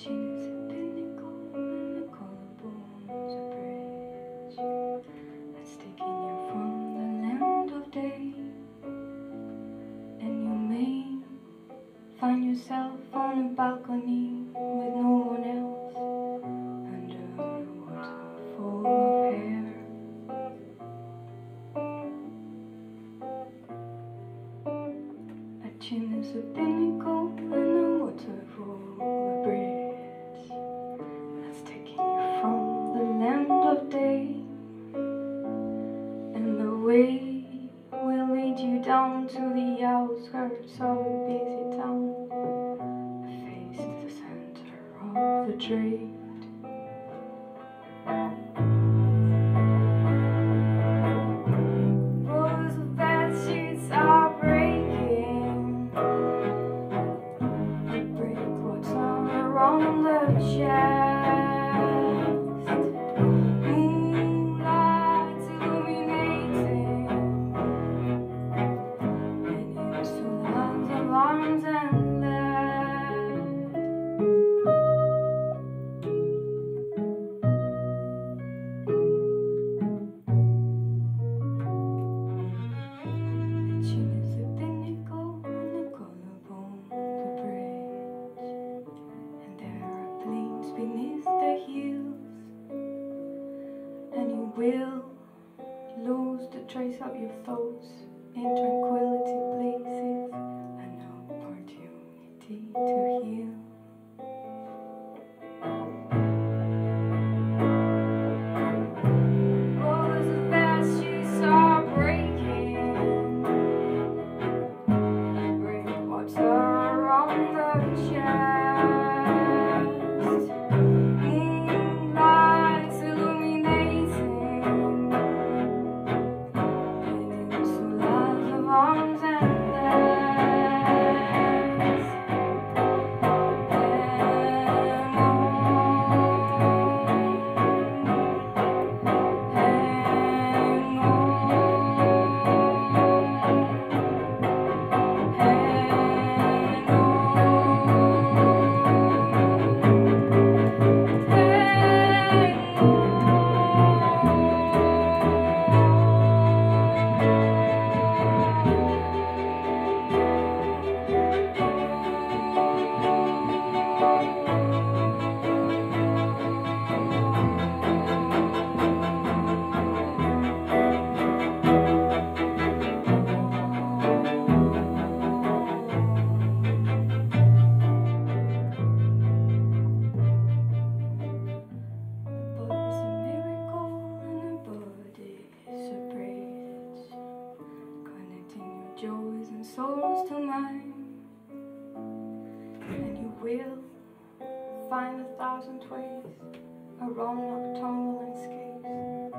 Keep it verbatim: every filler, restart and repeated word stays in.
chin is a pinnacle and the collarbone's a bridge that's taking you from the land of day. And you may find yourself on a balcony with no one else under a waterfall of hair. A chin is a pinnacle and a waterfall a bridge that's taking you from the land of day. And the way will lead you down to the outskirts of a busy town, face to the center of the trade. Rows of bed sheets are breaking, the breakboards are around the chest, moonlight's illuminating, and into lands of arms and legs. The chin is a pinnacle and the collarbone the bridge, and there are plains beneath the hills, and you will lose the trace of your thoughts in tranquility places, an opportunity to heal. Rows of bed sheets are breaking, breakboards are around the chest, moonlight's illuminating, and into lands of arms and legs. Hang on, hang joys and sorrows to mine, and you will find a thousand ways around nocturnal landscapes.